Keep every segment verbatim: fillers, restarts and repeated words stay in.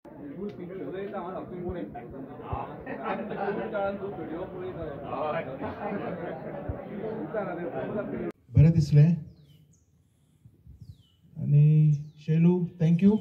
बरें दिसलें आनी शैलू थँक्यू.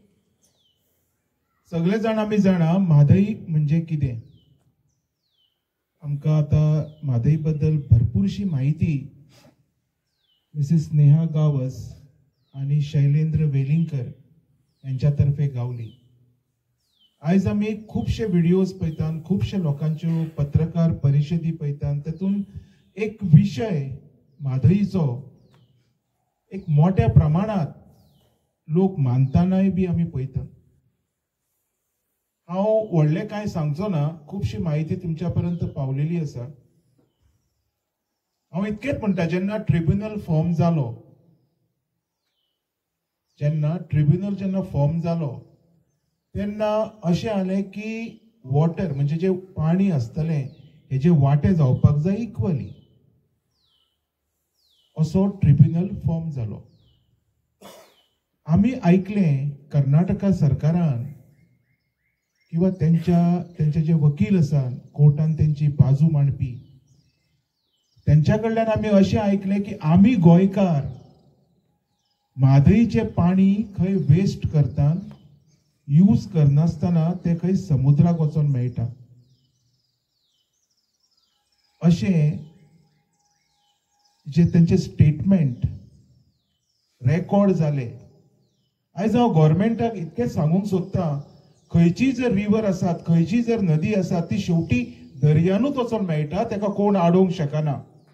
सगळे जाण आमी जाणा म्हादई म्हणजे कितें. आमकां आतां म्हादई बद्दल भरपूरशी माहिती मिसेस नेहा गावस आणि शैलेंद्र वेलिंगकर यांच्या तर्फे गावली. आयज आमी खुबशे व्हिडिओज पळयतात, खुबशे लोकांच्यो पत्रकार परिशदी पळयतात. तातूंत एक विशय म्हादईचो एक मोठ्या प्रमाणात लोक मानतानाय बी आमी पळयतात. हांव व्हडलें कांय सांगचो ना, खुबशी माहिती तुमच्या पर्यंत पावलेली आसा. हांव इतकेंच म्हणटा, जेन्ना ट्रिब्युनल फॉर्म जालो जेन्ना ट्रिब्युनल जेन्ना फॉर्म जालो तेन्ना अशें जालें की वॉटर म्हणजे जे पाणी आसतलें हेजे वांटे जावपाक जाय इक्वली, असो ट्रिब्युनल फॉर्म जालो. आमी आयकलें कर्नाटका सरकारान किंवा त्यांच्या त्यांचे जे वकील आसात कोर्टान त्यांची बाजू मांडपी, त्यांच्या कडल्यान आमी अशें आयकलें की आमी गोंयकार म्हादईचे पाणी खंय वेस्ट करतात, यूज करनासतना ते खंय समुद्राक वचोन मेळटा अशें जे त्यांचे स्टेटमेंट रेकॉर्ड जाले. आयज हांव गव्हर्मेंटाक इतकें सांगूंक सोदतां, खंयची जर रिवर आसात, खंयची जर नदी आसा ती शेवटी दर्यानूच वचोन मेळटा, तेका कोण आडोवंक शकना.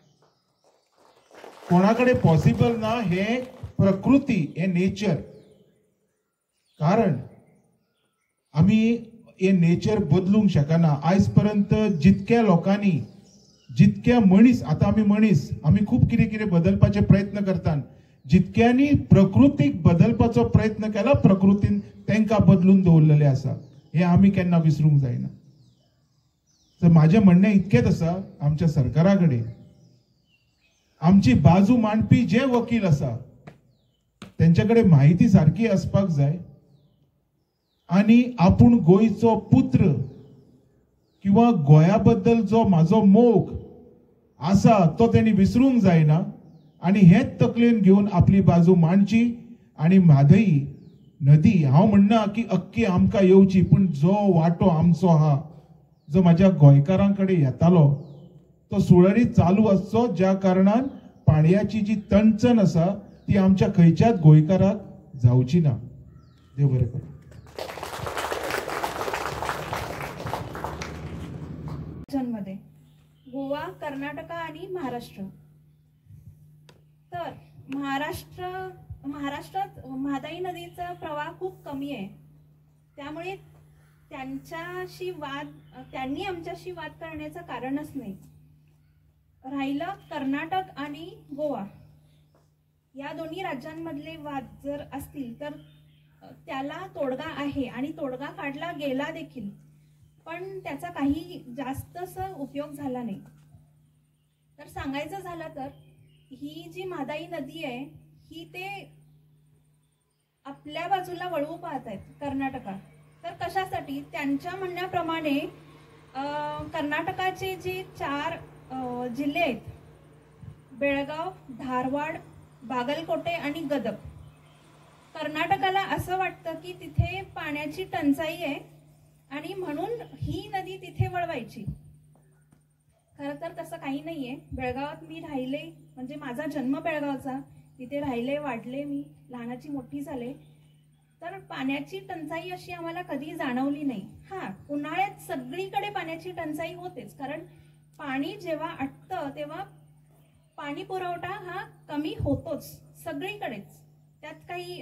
कोणाकडे पॉसिबल ना. हे प्रकृती, हे नेचर. कारण आमी हे नेचर बदलूंक शकना. आयज पर्यंत जितक्या लोकांनी, जितक्या मनीस, आता आमी मनीस आमी खूब कितें कितें बदलपाचे प्रयत्न करतात. जितक्यांनी प्रकृतीक बदलपाचो प्रयत्न केला, प्रकृतीन तांकां बदलून दवरलेले आसा. हे आमी केन्ना विसरूंक जायना. तर माझे म्हणणें इतकेंच आसा, आमच्या सरकारा कडेन आमची बाजू मांडपी जे वकील आसा त्यांच्या कडेन माहिती सारकी आसपाक जाय. आनी आपूण गोंयचो पुत्र किंवा गोंया बद्दल जो म्हाजो मोग आसा तो त्यांनी विसरूंक जायना. आणि हेच तकलेन घेवन आपली बाजू मांडची. आणि म्हादई नदी हांव म्हणना की अख्खी आमकां येवची, पण जो वाटो आमचो आहा, जो म्हाज्या गोंयकारांकडे येतालो, तो सुरळीत चालू आसचो. ज्या कारणान पाणयाची जी तणचण आसा ती आमच्या खंयच्याच गोंयकाराक जावची ना. देव बरें करूं. मध्ये गोवा, कर्नाटका आणि महाराष्ट्र. तर महाराष्ट्र महाराष्ट्रात म्हादई नदीचा प्रवाह खूप कमी आहे. त्यामुळे त्यांच्याशी वाद त्यांनी आमच्याशी वाद करण्याचं कारणच नाही. राहिलं कर्नाटक आणि गोवा या दोन्ही राज्यांमधले वाद जर असतील तर त्याला तोडगा आहे आणि तोडगा काढला गेला देखील, पण त्याचा काही जास्तसा उपयोग झाला नाही. तर सांगायचं झालं तर ही जी म्हादई नदी आहे ही ते आपल्या बाजूला वळवू पाहत आहेत कर्नाटका. तर कशासाठी? त्यांच्या म्हणण्याप्रमाणे कर्नाटकाचे जे चार जिल्हे आहेत, बेळगाव, धारवाड, बागलकोटे आणि गदग, कर्नाटकाला असं वाटतं की तिथे पाण्याची टंचाई आहे आणि म्हणून ही नदी तिथे वळवायची. खरं तर तसं काही नाहीये. बेळगावात मी राहिले, म्हणजे माझा जन्म बेळगावचा, तिथे राहिले, वाढले, मी लहानाची मोठी झाले. तर पाण्याची टंचाई अशी आम्हाला कधी जाणवली नाही. हा, उन्हाळ्यात सगळीकडे पाण्याची टंचाई होतेच, कारण पाणी जेव्हा आटतं तेव्हा पाणी पुरवठा हा कमी होतोच सगळीकडेच. त्यात काही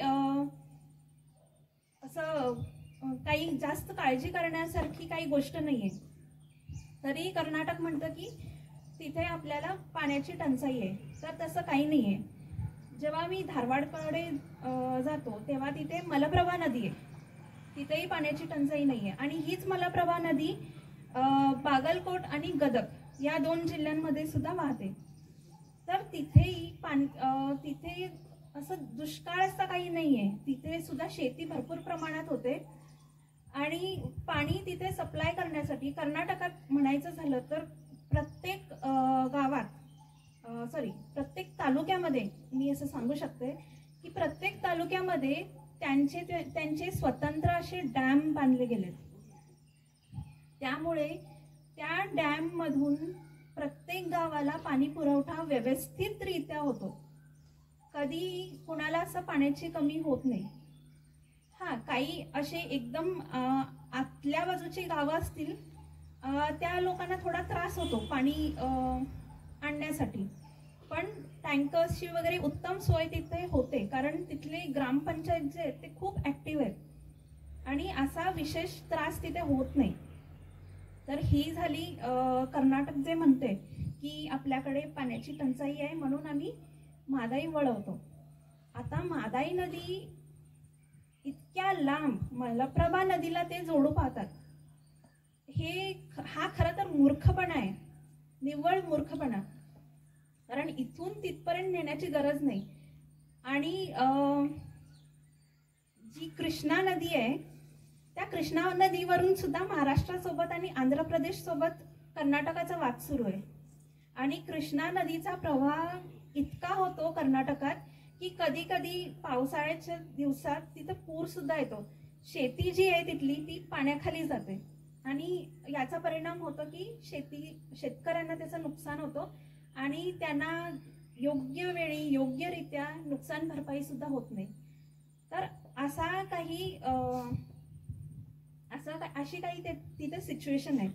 असं काही जास्त काळजी करण्यासारखी काही गोष्ट नाहीये. तरी कर्नाटक म्हणतं की तिथे आपल्याला पाण्याची टंचाई आहे, तर तसं काही नाहीये. जेव्हा मी धारवाडकडे जातो तेव्हा तिथे मलप्रभा नदी आहे, तिथेही पाण्याची टंचाई नाहीये. आणि हीच मलप्रभा नदी बागलकोट आणि गदग या दोन जिल्ह्यांमध्ये सुद्धा वाहते. तर तिथेही पाणी तिथे असं दुष्काळ असं काही नाहीये. तिथे सुद्धा शेती भरपूर प्रमाणात होते आणि पाणी तिथे सप्लाय करण्यासाठी कर्नाटकात म्हणायचं झालं तर प्रत्येक अं, गावात सॉरी प्रत्येक तालुक्यामध्ये मी असं सांगू शकते की प्रत्येक तालुक्यामध्ये त्यांचे त्यांचे स्वतंत्र असे डॅम बांधले गेलेत. त्यामुळे त्या डॅम मधून प्रत्येक गावाला पाणी पुरवठा व्यवस्थितरित्या होतो. कधी कुणाला असं पाण्याची कमी होत नाही. हा, काही असे एकदम अं, आतल्या बाजूची गावं असतील अं, त्या लोकांना थोडा त्रास होतो पाणी अं, आणण्यासाठी, पण टँकर्सची वगैरे उत्तम सोय तिथे होते कारण तिथले ग्रामपंचायत जे आहेत ते खूप ऍक्टिव्ह आहेत आणि असा विशेष त्रास तिथे होत नाही. तर ही झाली अं, कर्नाटक जे म्हणते की आपल्याकडे पाण्याची टंचाई आहे म्हणून आम्ही म्हादाई वळवतो. आता म्हादाई नदी इतक्या लांब मलप्रभा नदीला ते जोडू पाहतात. हे हा खरं तर मूर्खपणा आहे, निव्वळ मूर्खपणा. कारण इथून तिथपर्यंत नेण्याची गरज नाही. आणि अं, जी कृष्णा नदी आहे त्या कृष्णा नदीवरून सुद्धा महाराष्ट्रासोबत आणि आंध्र प्रदेश सोबत कर्नाटकाचा वाद सुरू आहे. आणि कृष्णा नदीचा प्रवाह इतका होतो कर्नाटकात की कधी कधी पावसाळ्याच्या दिवसात तिथं पूर सुद्धा येतो. शेती जी आहे तिथली ती पाण्याखाली जाते आणि याचा परिणाम होतो की शेती शेतकऱ्यांना त्याचं नुकसान होतं आणि त्यांना योग्य वेळी योग्यरित्या नुकसान भरपाई सुद्धा होत नाही. तर असा काही अं, असं अशी काही ते तिथे सिच्युएशन आहे.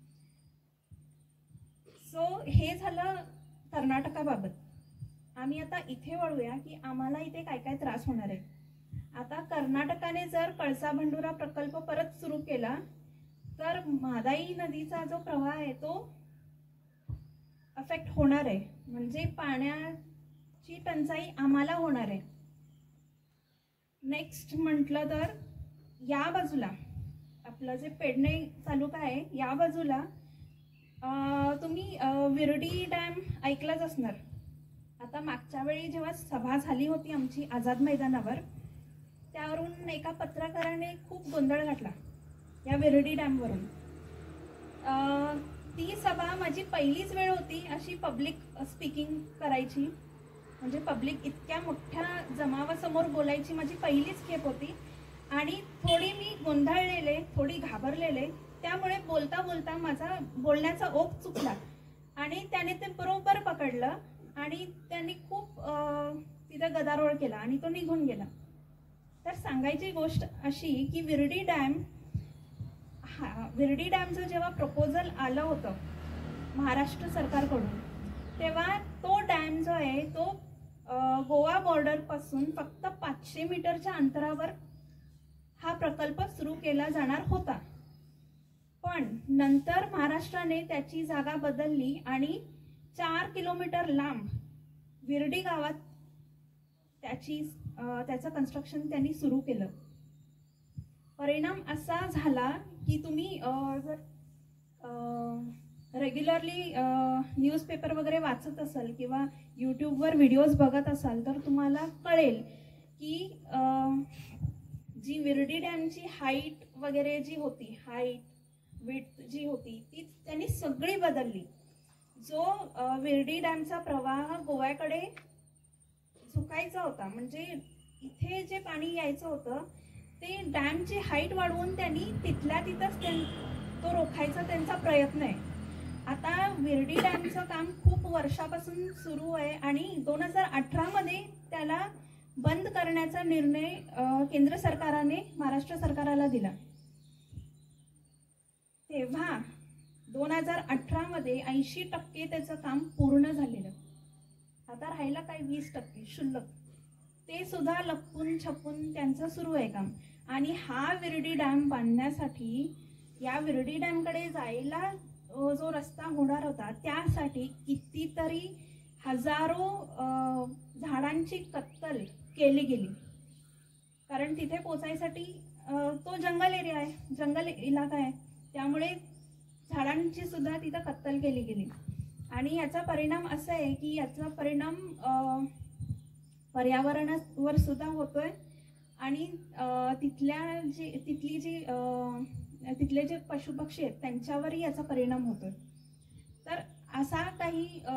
सो हे झालं कर्नाटकाबाबत. आम्ही आता इथे वळूया की आम्हाला इथे काय काय त्रास होणार आहे. आता कर्नाटकाने जर कळसा बंडुरा प्रकल्प परत सुरू केला तर म्हादाई नदीचा जो प्रवाह आहे तो अफेक्ट होणार आहे. म्हणजे पाण्याची टंचाई आम्हाला होणार आहे. नेक्स्ट म्हटलं तर या बाजूला आपलं जे पेडणे तालुका आहे या बाजूला तुम्ही विरडी डॅम ऐकलाच असणार. आता मागच्या वेळी जेव्हा सभा झाली होती आमची आझाद मैदानावर त्यावरून एका पत्रकाराने खूप गोंधळ घातला या विरडी डॅमवरून. ती सभा माझी पहिलीच वेळ होती अशी पब्लिक स्पीकिंग करायची, म्हणजे पब्लिक इतक्या मोठ्या जमावासमोर बोलायची माझी पहिलीच खेप होती. आणि थोडी मी गोंधळलेले, थोडी घाबरलेले, त्यामुळे बोलता बोलता माझा बोलण्याचा ओघ चुकला आणि त्याने ते बरोबर पकडलं आणि त्यांनी खूप तिथं गदारोळ केला आणि तो निघून गेला. तर सांगायची गोष्ट अशी की विरडी डॅम हा विरडी डॅमचं जेव्हा प्रपोजल आलं होतं महाराष्ट्र सरकारकडून तेव्हा तो डॅम जो आहे तो गोवा बॉर्डर पासून फक्त पाचशे मीटरच्या अंतरावर हा प्रकल्प सुरू केला जाणार होता. पण नंतर महाराष्ट्राने त्याची जागा बदलली आणि चार किलोमीटर लांब विरडी गावात त्याची त्याचं कन्स्ट्रक्शन त्यांनी सुरू केलं. परिणाम असा झाला की तुम्ही जर रेग्युलरली न्यूजपेपर वगैरे वाचत असाल किंवा यूट्यूबवर व्हिडिओज बघत असाल तर तुम्हाला कळेल की जी विरडी डॅमची हाईट वगैरे जी होती, हाईट विड्थ जी होती ती त्यांनी सगळी बदलली. जो विरडी डॅमचा प्रवाह गोव्याकडे झुकायचा होता, म्हणजे इथे जे पाणी यायचं होतं ते डॅमची हाईट वाढवून त्यांनी तिथल्या तिथंच तो रोखायचा त्यांचा प्रयत्न आहे. आता विरडी डॅमचं काम खूप वर्षापासून सुरू आहे आणि दोन हजार अठरा मध्ये त्याला बंद करण्याचा निर्णय केंद्र सरकारने महाराष्ट्र सरकारला दिला. तेव्हा दोन हजार अठरा मध्ये ऐंशी टक्के त्याचं काम पूर्ण झालेलं. आता राहिला काय वीस टक्के शुल्लक, ते सुद्धा लपून छपून त्यांचं सुरू आहे काम. आणि हा विरडी डॅम बांधण्यासाठी या विरडी डॅमकडे जायला जो रस्ता होणार होता त्यासाठी कितीतरी हजारो झाडांची कत्तल केली गेली. कारण तिथे पोचायसाठी तो जंगल एरिया आहे, जंगल इलाका आहे, त्यामुळे झाडांची सुद्धा तिथं कत्तल केली गेली. आणि याचा परिणाम असा आहे की याचा परिणाम पर्यावरणावर सुद्धा होतोय आणि अ, तिथल्या जी तिथली जी अ, तिथले जे पशुपक्षी आहेत त्यांच्यावरही याचा परिणाम होतोय. तर असा काही अ,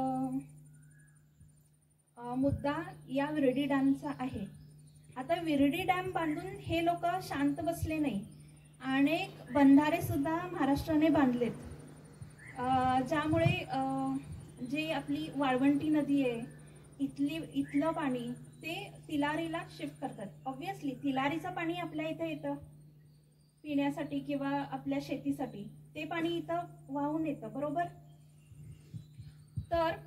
अ, मुद्दा या विरडी डॅमचा आहे. आता विरडी डॅम बांधून हे लोक शांत बसले नाही. अनेक बंधारे सुद्धा महाराष्ट्राने बांधलेत, अ, ज्यामुळे अ, जे आपली वाळवंटी नदी आहे इथली इथलं पाणी ते तिलारीला शिफ्ट करतात. ऑब्व्हियसली तिलारीचं पाणी आपल्या इथे येतं पिण्यासाठी किंवा आपल्या शेतीसाठी, ते पाणी इथं वाहून येतं, बरोबर. तर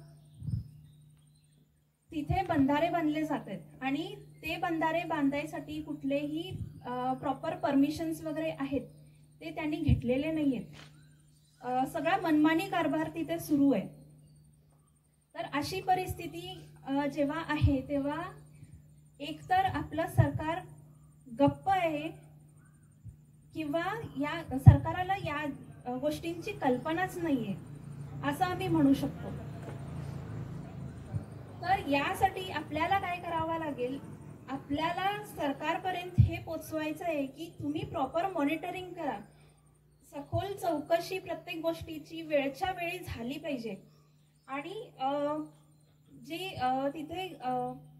तिथे बंधारे बांधले जातात आणि ते बंधारे बांधायसाठी कुठलेही प्रॉपर परमिशन्स वगैरे आहेत ते त्यांनी घेतलेले नाही आहेत. सगळा मनमानी कारभार तिथे सुरू आहे. तर अशी परिस्थिती अ, जेव्हा आहे तेव्हा एकतर आपलं सरकार गप्प आहे किंवा या सरकाराला या अ, गोष्टींची कल्पनाच नाहीये असं आम्ही म्हणू शकतो. तर यासाठी आपल्याला काय करावं लागेल, आपल्याला सरकारपर्यंत हे पोचवायचं आहे की तुम्ही प्रॉपर मॉनिटरिंग करा, सखोल चौकशी प्रत्येक गोष्टीची वेळच्या वेळी झाली पाहिजे. आणि अ, जे अ, तिथे अ,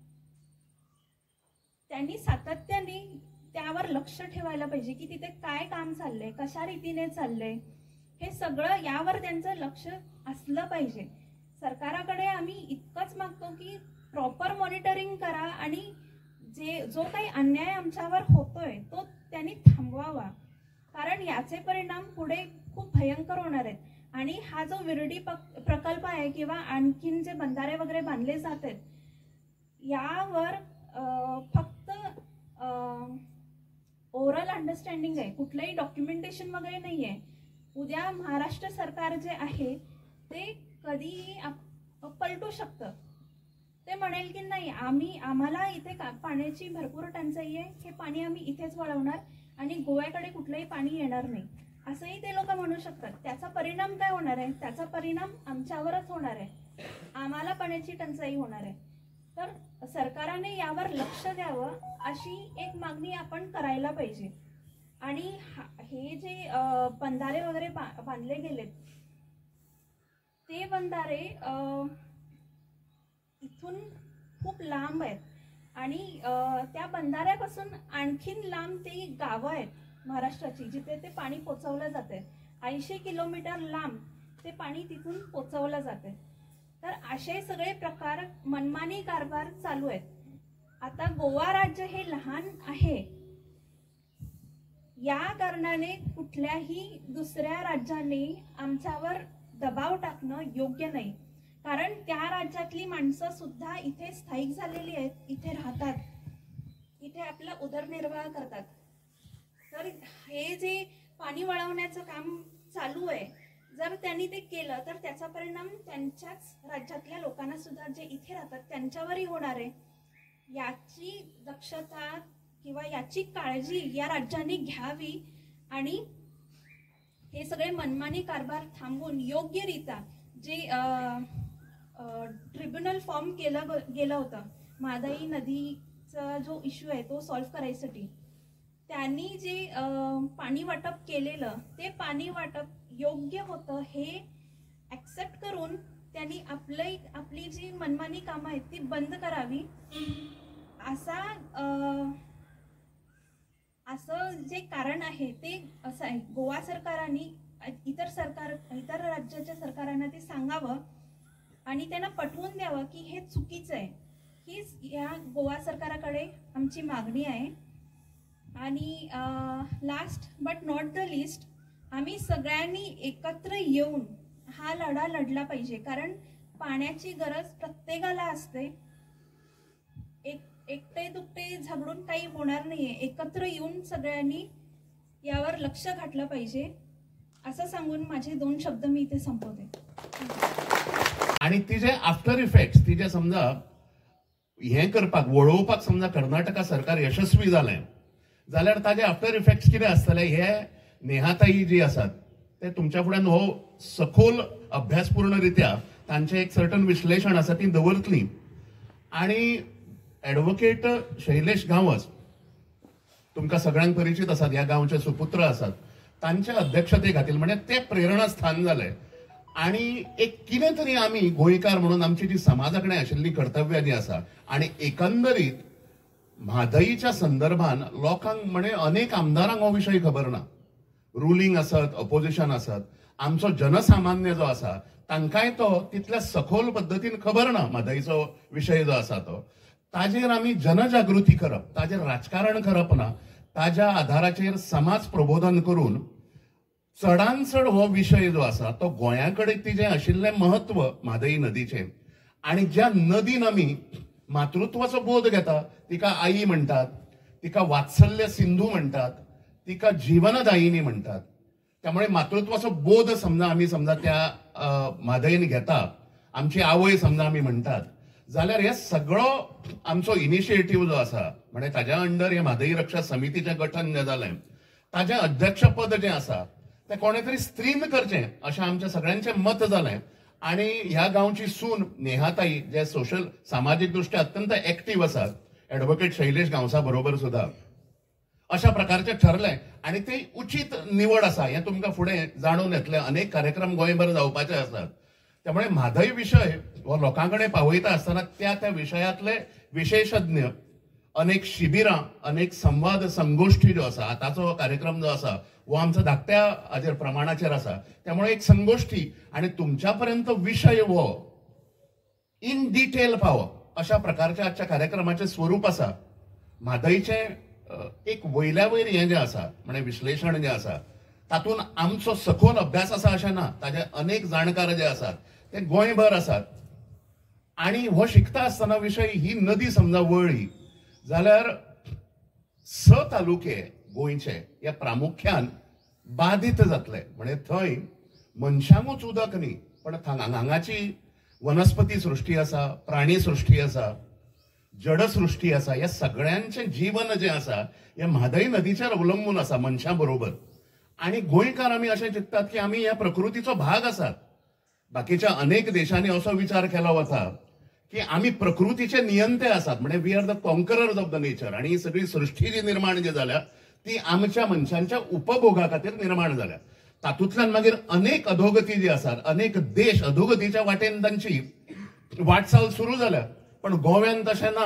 त्यांनी सातत्याने त्यावर लक्ष ठेवायला पाहिजे की तिथे काय काम चाललंय, कशा रीतीने चाललंय, हे सगळं यावर त्यांचं लक्ष असलं पाहिजे. सरकाराकडे आम्ही इतकंच मागतो की प्रॉपर मॉनिटरिंग करा आणि जे जो काही अन्याय आमच्यावर होतोय तो त्यांनी थांबवावा, कारण याचे परिणाम पुढे खूप भयंकर होणार आहेत. आणि हा जो विरडी प्रकल्प आहे किंवा आणखीन जे बंधारे वगैरे बांधले जात आहेत यावर फक्त ओरल अंडरस्टँडिंग आहे, कुठलंही डॉक्युमेंटेशन वगैरे नाही आहे. उद्या महाराष्ट्र सरकार जे आहे ते कधीही पलटू शकतं. ते म्हणेल की नाही, आम्ही आम्हाला इथे पाण्याची भरपूर टंचाई आहे, हे पाणी आम्ही इथेच वळवणार आणि गोव्याकडे कुठलंही पाणी येणार नाही असंही ते लोक म्हणू शकतात. त्याचा परिणाम काय होणार आहे, त्याचा परिणाम आमच्यावरच होणार आहे, आम्हाला पाण्याची टंचाई होणार आहे. तर सरकारने यावर लक्ष द्यावं अशी एक मागणी आपण करायला पाहिजे. आणि हे जे बंधारे वगैरे बांधले गेलेत ते बंधारे इथून खूप लांब आहेत आणि त्या बंधाऱ्यापासून आणखीन लांब ते गावं आहेत महाराष्ट्राची जिथे ते पाणी पोचवलं जाते. ऐंशी किलोमीटर लांब ते पाणी तिथून पोचवलं जाते. तर असे सगळे प्रकार मनमानी कारभार चालू आहेत. आता गोवा राज्य हे लहान आहे, या कारणाने कुठल्याही दुसऱ्या राज्याने आमच्यावर दबाव टाकणं योग्य नाही, कारण त्या राज्यातली माणसं सुद्धा इथे स्थायिक झालेली आहेत, इथे राहतात, इथे आपला उदरनिर्वाह करतात. तर हे जे पाणी वळवण्याचं काम चालू आहे, जर त्यांनी ते केलं तर त्याचा परिणाम त्यांच्याच राज्यातल्या लोकांना सुद्धा जे इथे राहतात त्यांच्यावरही होणार आहे. याची दक्षता किंवा याची काळजी या राज्याने घ्यावी आणि हे सगळे मनमानी कारभार थांबवून योग्यरित्या जे ट्रिब्युनल फॉर्म केलं गेलं होतं महादाई नदीचा जो इश्यू आहे तो सॉल्व्ह करायसाठी, त्यांनी जे पाणी वाटप केलेलं ते पाणी वाटप योग्य होतं हे ॲक्सेप्ट करून त्यांनी आपलं आपली जी मनमानी कामं आहेत ती बंद करावी. असा असं जे कारण आहे ते असं आहे. गोवा सरकारांनी इतर सरकार इतर राज्याच्या सरकारांना ते सांगावं आणि त्यांना पटवून द्यावं की हे चुकीचं आहे. हीच या गोवा सरकाराकडे आमची मागणी आहे. आणि last but not the list, आम्ही सगळ्यांनी एकत्र येऊन हा लढा लढला पाहिजे, कारण पाण्याची गरज प्रत्येकाला असते. एक एकटे दुकटे झगडून काही होणार नाहीये, एकत्र येऊन सगळ्यांनी यावर लक्ष घातलं पाहिजे असं सांगून माझे दोन शब्द मी इथे संपवते. आणि तिचे आफ्टर इफेक्ट्स तिचे समजा हे करपाक वळोवपाक समजा कर्नाटका सरकार यशस्वी जालें जाल्यार ताजे आफ्टर इफेक्ट्स कितें आसतले हे नेहाताई जी आसात ते तुमच्या फुड्यान हो सखोल अभ्यासपूर्ण रित्या तांचे एक सर्टन विश्लेषण आसा ती दवरतली. आणि ॲडव्होकेट शैलेश गांवस तुमकां सगळ्यांक परिचित आसात, ह्या गांवचे सुपुत्र आसात, तांच्या अध्यक्षते खातीर म्हणजे ते प्रेरणास्थान जाले. आणि एक कितें तरी आमी गोंयकार म्हणून आमची जी समाजा कडेन आशिल्ली कर्तव्यां जी आसा आणि एकंदरीत म्हादईच्या संदर्भान लोकांक म्हणजे अनेक आमदारांक हो विशय खबर ना. रुलिंग आसत, अपोजिशन आसत, आमचो जनसामान्य जो आसा तांकांय तो तितल्या सखोल पद्दतीन खबर ना म्हादईचो विशय जो आसा तो. ताजेर आमी जनजागृती करप, ताजेर राजकारण करप ना, ताज्या आधाराचेर समाज प्रबोधन करून चडान चड हो विशय जो आसा तो गोंया कडेन तिजें आशिल्लें महत्व म्हादई नदीचें. आणि ज्या नदीन आमी मातृत्वाचो बोध घेता तिका आई म्हणटात, तिका वात्सल्य सिंधू म्हणटात, तिका जीवनदायिनी म्हणटात. त्यामुळे मातृत्वाचो बोध समजा आमी समजा त्या म्हादईन घेता, आमची आवय समजा आमी म्हणटात, जाल्यार हे सगळो आमचो इनिशिएटिव्ह जो आसा म्हणजे ताज्या अंडर हे म्हादई रक्षा समितीचें गठन जें जालें, ताजें अध्यक्षपद जें आसा तें कोणे तरी स्त्रीन करचें अशें आमच्या सगळ्यांचें मत जालें. आणि ह्या गांवची सून नेहाताई जे सोशल सामाजीक दृश्ट्या अत्यंत एक्टिव्ह आसात, ॲडव्होकेट शैलेश गांवसा बरोबर सुद्धा अशा प्रकारचे ठरले. आणि ते उचित निवड आसा हें तुमकां फुडें जाणून येतलें. अनेक कार्यक्रम गोंयभर जावपाचे आसात. त्यामुळे म्हादई विशय हो लोकां कडेन पावयता आसतना त्या त्या विशयातले विशेषज्ञ, अनेक शिबिरां, अनेक संवाद संगोष्ठी ज्यो आसा, आतांचो कार्यक्रम जो आसा वो आमचा धाकट्या हाजेर प्रमाणाचेर आसा. त्यामुळे एक संगोष्ठी आणि तुमच्या पर्यंत विषय वो इन डिटेल पावप अशा प्रकारच्या आजच्या कार्यक्रमाचे स्वरूप आसा. म्हादईचे एक वयल्या वयर हें जें आसा म्हणजे विश्लेषण जें आसा तातूंत आमचो सखोल अभ्यास आसा अशें ना. ताजे अनेक जाणकार जे आसात ते गोंयभर आसात. आणि हो शिकता आसतना विशय ही नदी समजा वळ्ळी जाल्यार स तालुके गोंयचे हे प्रामुख्यान बाधित जातले. म्हणजे थंय मनशांकूच उदक न्ही पण हांगाची वनस्पती सृष्टी आसा, प्राणी सृष्टी आसा, जडसृष्टी आसा, या सगळ्यांचें जीवन जें आसा हे म्हादई नदीचेर अवलंबून आसा मनशां बरोबर. आणि गोंयकार आमी अशें चिंततात की आमी ह्या प्रकृतीचो भाग आसात. बाकीच्या अनेक देशांनी असो विचार केलो वता की आमी प्रकृतीचे नियंते आसात, म्हणजे we are the conquerors of the nature. आणि ही सगळी सृष्टी जी निर्माण जी जाल्या ती आमच्या मनशांच्या उपभोगा खातीर निर्माण जाल्या. तातूंतल्यान मागीर अनेक अधोगती जी आसात, अनेक देश अधोगतीच्या वाटेन तांची वाटचाल सुरू जाल्या. पण गोव्यान तशें ना.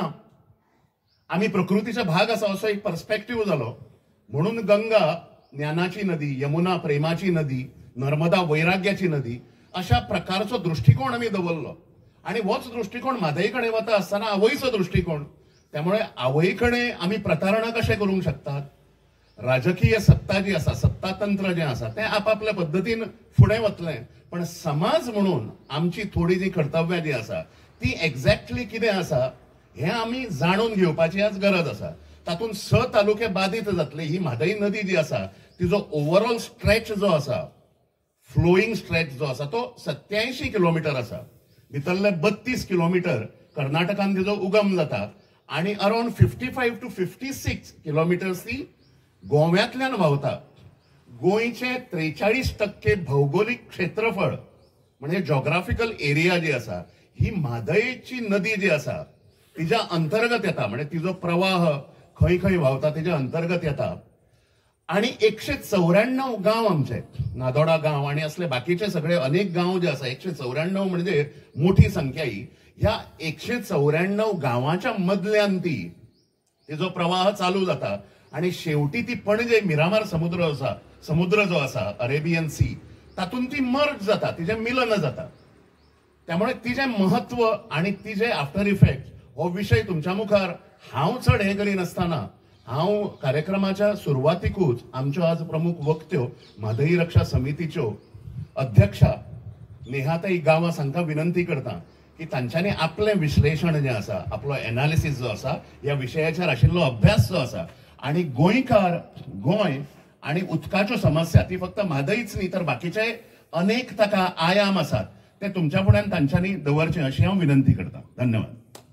आमी प्रकृतीचे भाग आसा असो एक पर्स्पेक्टिव्ह जालो. म्हणून गंगा ज्ञानाची नदी, यमुना प्रेमाची नदी, नर्मदा वैराग्याची नदी अशा प्रकारचो दृष्टिकोन आमी दवरलो. आणि होच दृष्टिकोन म्हादई कडेन वता आसतना आवयचो दृष्टिकोन. त्यामुळे आवय कडेन आमी प्रतारणा कशें करूंक शकतात. राजकीय सत्ता जी आसा, सत्तातंत्र जें आसा तें आपापल्या पद्दतीन फुडें वतलें. पण समाज म्हणून आमची थोडी जी कर्तव्यां जी आसा ती एक्झॅक्टली कितें आसा हें आमी जाणून घेवपाची आज गरज आसा. तातूंत स तालुके बाधित जातले. ही म्हादई नदी जी आसा तिजो ओवरऑल स्ट्रेच जो आसा, फ्लोईंग स्ट्रेच जो आसा तो सत्यायंशी किलोमीटर आसा. भितरले बत्तीस किलोमीटर कर्नाटकान तिजो उगम जाता. आणि around fifty five to fifty six kilometres ती गोव्यातल्यान व्हांवता. गोंयचे त्रेचाळीस टक्के भौगोलिक क्षेत्रफळ म्हणजे जॉग्राफिकल एरिया जी आसा ही म्हादईची नदी जी आसा तिच्या अंतर्गत येता. म्हणजे तिजो प्रवाह खंय खंय व्हांवता तिच्या अंतर्गत येता. आणि एकशे चौऱ्याण्णव गांव आमचे, नादोडा गांव आणि असले बाकीचे सगळे अनेक गांव जे आसा, एकशे चौऱ्याण्णव म्हणजे मोठी संख्या ही. ह्या एकशे चौऱ्याण्णव गांवाच्या मदल्यान ती तिजो प्रवाह चालू जाता. आणि शेवटी ती पणजे मिरामार समुद्र आसा, समुद्र जो आसा अरेबियन सी, तातूंत ती मर्ज जाता, तिचें मिलन जाता. त्यामुळे तिचें महत्व आणि तिचे आफ्टर इफेक्ट हो विशय तुमच्या मुखार हांव चड हें करिनासतना हांव कार्यक्रमाच्या सुरवातीकूच आमच्यो आज प्रमुख वक्त्यो म्हादई रक्षा समितीच्यो अध्यक्षा नेहाताई गांवस हांकां विनंती करता की तांच्यांनी आपलें विश्लेशण जें आसा, आपलो एनालिसीस जो आसा, ह्या विशयाचेर आशिल्लो अभ्यास जो आसा आणि गोंयकार, गोंय आणि उदकाच्यो समस्या ती फक्त म्हादईच न्ही तर बाकीचे अनेक ताका आयाम आसात ते तुमच्या फुड्यान तांच्यांनी दवरचे अशी हांव विनंती करता. धन्यवाद.